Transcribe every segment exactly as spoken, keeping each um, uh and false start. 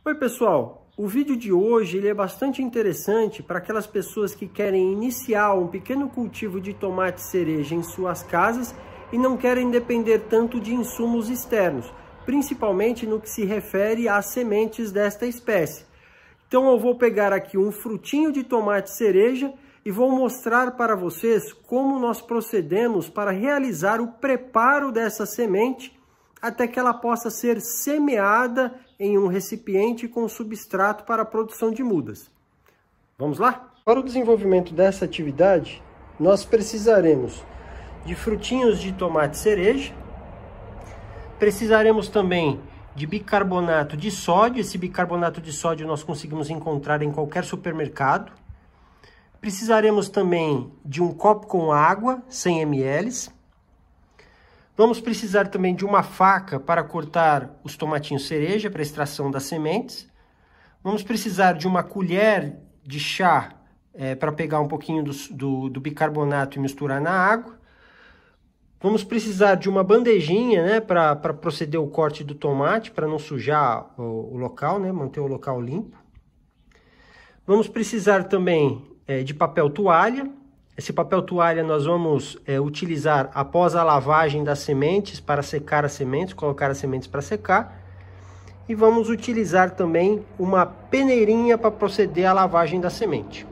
Oi pessoal, o vídeo de hoje ele é bastante interessante para aquelas pessoas que querem iniciar um pequeno cultivo de tomate cereja em suas casas e não querem depender tanto de insumos externos, principalmente no que se refere às sementes desta espécie. Então eu vou pegar aqui um frutinho de tomate cereja e vou mostrar para vocês como nós procedemos para realizar o preparo dessa semente até que ela possa ser semeada em um recipiente com substrato para a produção de mudas. Vamos lá? Para o desenvolvimento dessa atividade, nós precisaremos de frutinhos de tomate cereja, precisaremos também de bicarbonato de sódio. Esse bicarbonato de sódio nós conseguimos encontrar em qualquer supermercado. Precisaremos também de um copo com água, cem mililitros. Vamos precisar também de uma faca para cortar os tomatinhos cereja para extração das sementes. Vamos precisar de uma colher de chá é, para pegar um pouquinho do, do, do bicarbonato e misturar na água. Vamos precisar de uma bandejinha, né, para proceder o corte do tomate, para não sujar o, o local, né, manter o local limpo. Vamos precisar também é, de papel toalha. Esse papel toalha nós vamos é, utilizar após a lavagem das sementes para secar as sementes, colocar as sementes para secar. E vamos utilizar também uma peneirinha para proceder à lavagem da semente.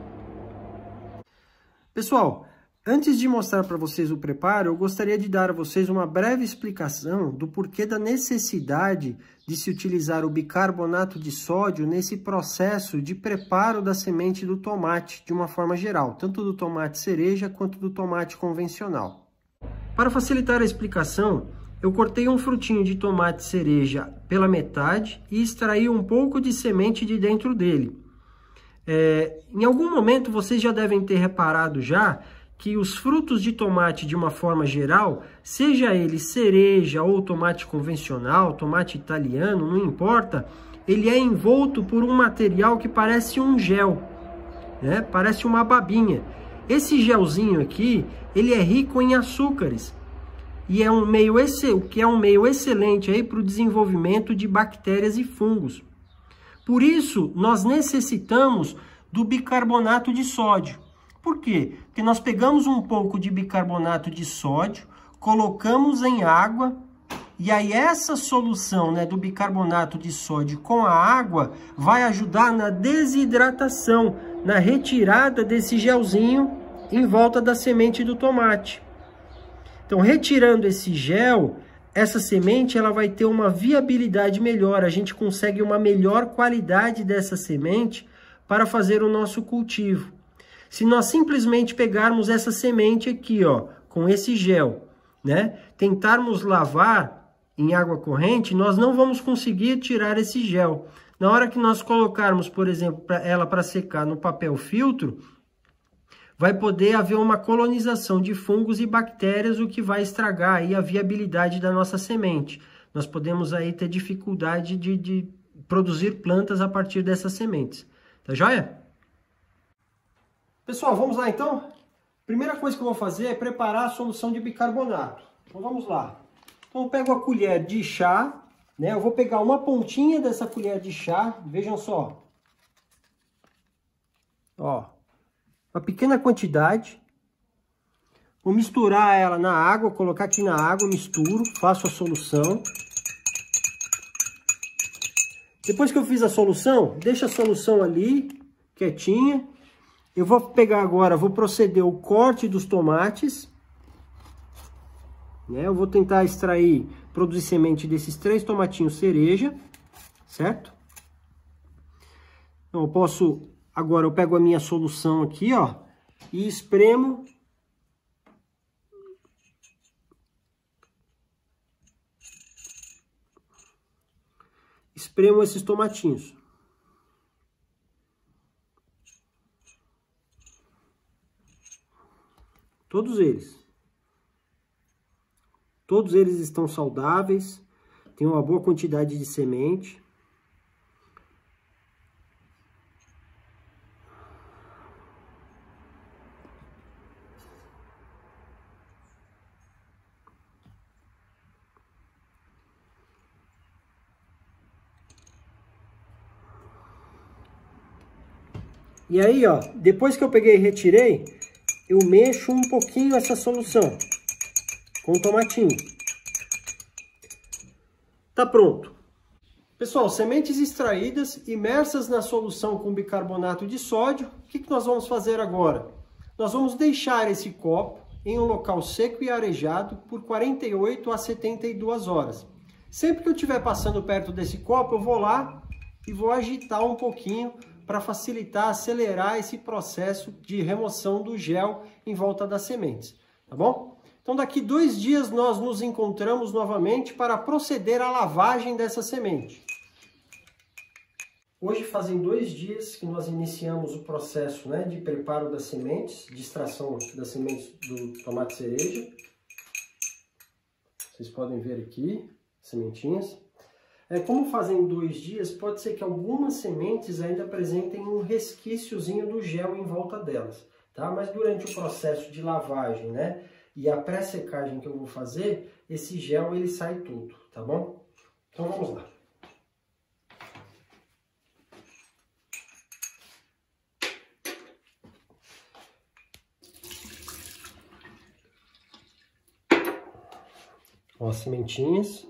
Pessoal, antes de mostrar para vocês o preparo, eu gostaria de dar a vocês uma breve explicação do porquê da necessidade de se utilizar o bicarbonato de sódio nesse processo de preparo da semente do tomate, de uma forma geral, tanto do tomate cereja quanto do tomate convencional. Para facilitar a explicação, eu cortei um frutinho de tomate cereja pela metade e extraí um pouco de semente de dentro dele. É, em algum momento vocês já devem ter reparado já que os frutos de tomate, de uma forma geral, seja ele cereja ou tomate convencional, tomate italiano, não importa, ele é envolto por um material que parece um gel, né? Parece uma babinha. Esse gelzinho aqui, ele é rico em açúcares e é um meio o que é um meio excelente aí para o desenvolvimento de bactérias e fungos. Por isso, nós necessitamos do bicarbonato de sódio. Por quê? Porque nós pegamos um pouco de bicarbonato de sódio, colocamos em água, e aí essa solução, né, do bicarbonato de sódio com a água vai ajudar na desidratação, na retirada desse gelzinho em volta da semente do tomate. Então, retirando esse gel, essa semente ela vai ter uma viabilidade melhor, a gente consegue uma melhor qualidade dessa semente para fazer o nosso cultivo. Se nós simplesmente pegarmos essa semente aqui, ó, com esse gel, né, tentarmos lavar em água corrente, nós não vamos conseguir tirar esse gel. Na hora que nós colocarmos, por exemplo, pra ela para secar no papel filtro, vai poder haver uma colonização de fungos e bactérias, o que vai estragar aí a viabilidade da nossa semente. Nós podemos aí ter dificuldade de, de produzir plantas a partir dessas sementes. Tá joia? Pessoal, vamos lá então? Primeira coisa que eu vou fazer é preparar a solução de bicarbonato. Então vamos lá. Então eu pego a colher de chá, né? Eu vou pegar uma pontinha dessa colher de chá, vejam só. Ó, uma pequena quantidade. Vou misturar ela na água, colocar aqui na água, misturo, faço a solução. Depois que eu fiz a solução, deixa a solução ali, quietinha. Eu vou pegar agora, vou proceder o corte dos tomates, né? Eu vou tentar extrair, produzir semente desses três tomatinhos cereja, certo? Então eu posso, agora eu pego a minha solução aqui, ó, e espremo. Espremo esses tomatinhos. Todos eles. Todos eles estão saudáveis, tem uma boa quantidade de semente. E aí, ó, depois que eu peguei e retirei, eu mexo um pouquinho essa solução com o tomatinho. Tá pronto. Pessoal, sementes extraídas, imersas na solução com bicarbonato de sódio. O que que nós vamos fazer agora? Nós vamos deixar esse copo em um local seco e arejado por quarenta e oito a setenta e duas horas. Sempre que eu estiver passando perto desse copo, eu vou lá e vou agitar um pouquinho para facilitar, acelerar esse processo de remoção do gel em volta das sementes, tá bom? Então daqui dois dias nós nos encontramos novamente para proceder à lavagem dessa semente. Hoje fazem dois dias que nós iniciamos o processo, né, de preparo das sementes, de extração das sementes do tomate cereja. Vocês podem ver aqui, sementinhas. É, como fazem dois dias, pode ser que algumas sementes ainda apresentem um resquíciozinho do gel em volta delas, tá? Mas durante o processo de lavagem, né, e a pré-secagem que eu vou fazer, esse gel ele sai tudo, tá bom? Então vamos lá. Ó, as sementinhas.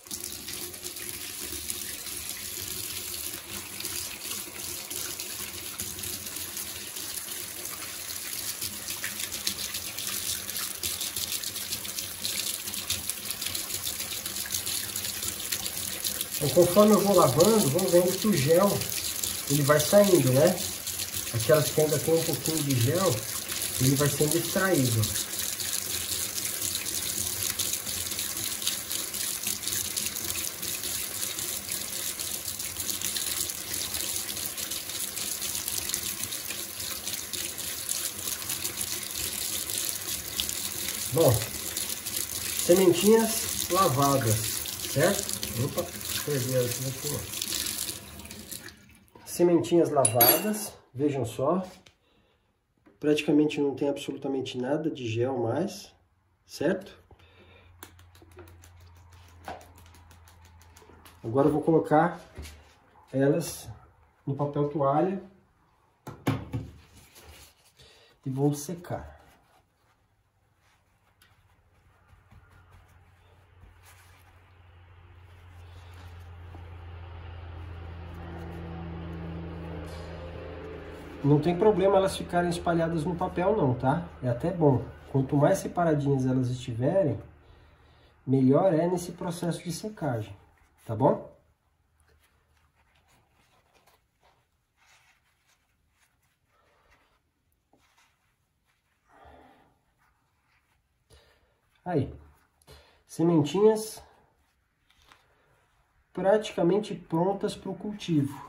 Então, conforme eu vou lavando, vão vendo que o gel ele vai saindo, né? Aquelas que ainda tem um pouquinho de gel, ele vai sendo extraído. Bom, sementinhas lavadas, certo? Opa, perdi elas aqui, ó. Sementinhas lavadas, vejam só. Praticamente não tem absolutamente nada de gel mais, certo? Agora eu vou colocar elas no papel toalha e vou secar. Não tem problema elas ficarem espalhadas no papel não, tá? É até bom. Quanto mais separadinhas elas estiverem, melhor é nesse processo de secagem, tá bom? Aí, sementinhas praticamente prontas para o cultivo.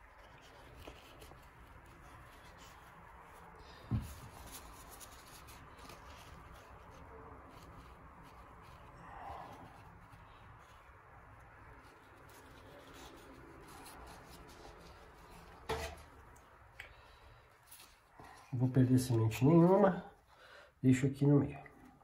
Não vou perder semente nenhuma, deixo aqui no meio.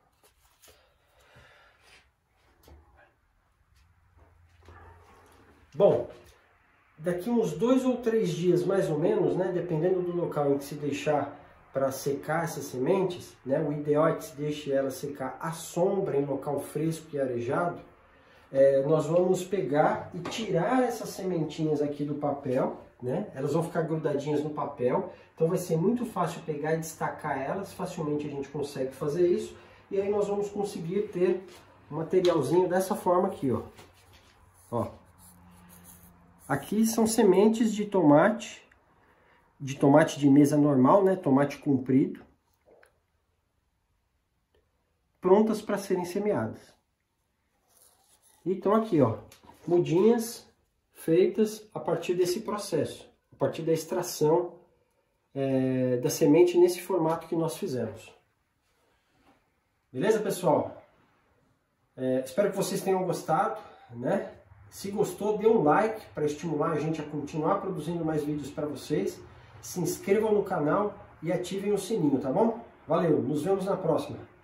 Bom, daqui uns dois ou três dias mais ou menos, né, dependendo do local em que se deixar para secar essas sementes, né, o ideal é que se deixe ela secar à sombra em local fresco e arejado. É, nós vamos pegar e tirar essas sementinhas aqui do papel, né? Elas vão ficar grudadinhas no papel, então vai ser muito fácil pegar e destacar elas, facilmente a gente consegue fazer isso, e aí nós vamos conseguir ter um materialzinho dessa forma aqui, ó. Ó. Aqui são sementes de tomate, de tomate de mesa normal, né? Tomate comprido, prontas para serem semeadas. E estão aqui, ó, mudinhas feitas a partir desse processo, a partir da extração é, da semente nesse formato que nós fizemos. Beleza, pessoal? É, espero que vocês tenham gostado, né? Se gostou, dê um like para estimular a gente a continuar produzindo mais vídeos para vocês. Se inscrevam no canal e ativem o sininho, tá bom? Valeu, nos vemos na próxima.